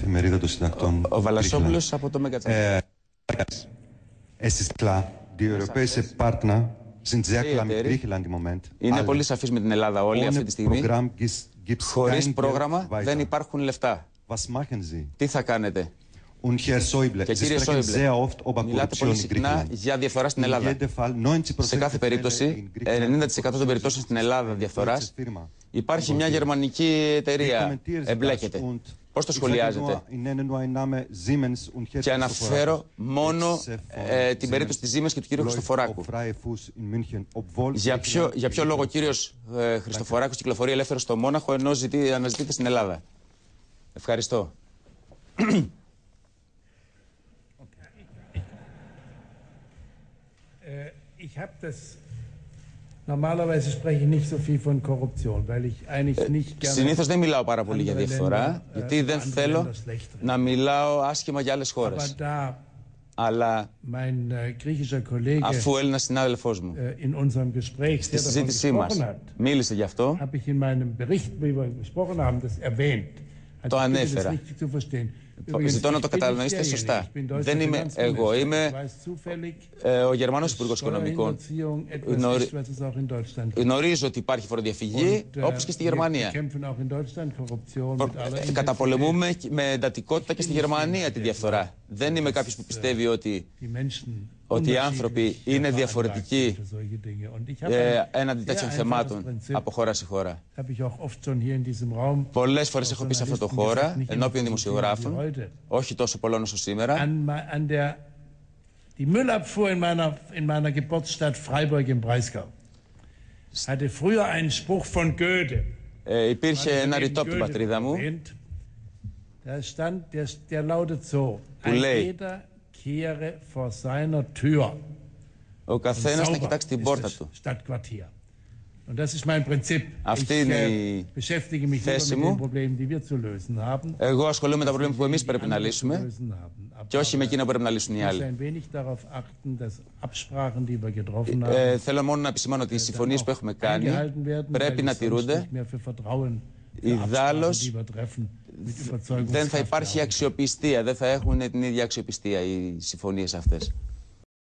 εφημερίδα των συντακτών. Ο Βαλασόπουλος από το Μεγατσάκη. Es ist klar, die europäische Partner sind sehr klar mit Griechenland im Moment. Είναι πολύ σαφείς με την Ελλάδα όλοι αυτή τη στιγμή. Χωρίς πρόγραμμα δεν υπάρχουν λεφτά. Τι θα κάνετε? Και κύριε Σόιμπλε, μιλάτε πολύ συχνά για διαφθορά στην Ελλάδα. Σε κάθε περίπτωση, 90% των περιπτώσεων στην Ελλάδα διαφθοράς, υπάρχει μια γερμανική εταιρεία, εμπλέκεται. Πώς το σχολιάζετε? Και αναφέρω μόνο την περίπτωση της Siemens και του κύριου Χριστοφοράκου. Για ποιο λόγο ο κύριος Χριστοφοράκος κυκλοφορεί ελεύθερος στο Μόναχο ενώ αναζητείται στην Ελλάδα? Ευχαριστώ. Συνήθως δεν μιλάω πάρα πολύ για διαφθορά, γιατί δεν θέλω να μιλάω άσχημα για άλλες χώρες. Αλλά αφού ο Έλληνας συνάδελφός μου στη συζήτησή μας μίλησε γι' αυτό, το ανέφερα. Ζητώ να το κατανοήσετε σωστά. Δεν είμαι εγώ, είμαι ο Γερμανός Υπουργός Οικονομικών. Γνωρίζω ότι υπάρχει φοροδιαφυγή, όπως και στη Γερμανία. Καταπολεμούμε με εντατικότητα και στη Γερμανία τη διαφθορά. Δεν είμαι κάποιος που πιστεύει ότι οι άνθρωποι είναι διαφορετικοί έναντι τέτοιων θεμάτων από χώρα σε χώρα. Πολλές φορές έχω πει σε αυτό το χώρα, ενώπιον δημοσιογράφων, όχι τόσο πολλών όσο σήμερα. Die Müllabfuhr in meiner Geburtsstadt Freiburg im Breisgau hatte früher einen Spruch von Goethe. Υπήρχε ένα ρητό από την πατρίδα μου που λέει ο καθένας να κοιτάξει την πόρτα του. Αυτή είναι η θέση μου. Εγώ ασχολούμαι με τα προβλήματα που εμείς πρέπει να λύσουμε και όχι με εκείνα που πρέπει να λύσουν οι άλλοι. Θέλω μόνο να επισημάνω ότι οι συμφωνίες που έχουμε κάνει πρέπει να τηρούνται. Ιδάλλως δεν θα υπάρχει αξιοπιστία, δεν θα έχουν την ίδια αξιοπιστία οι συμφωνίες αυτές.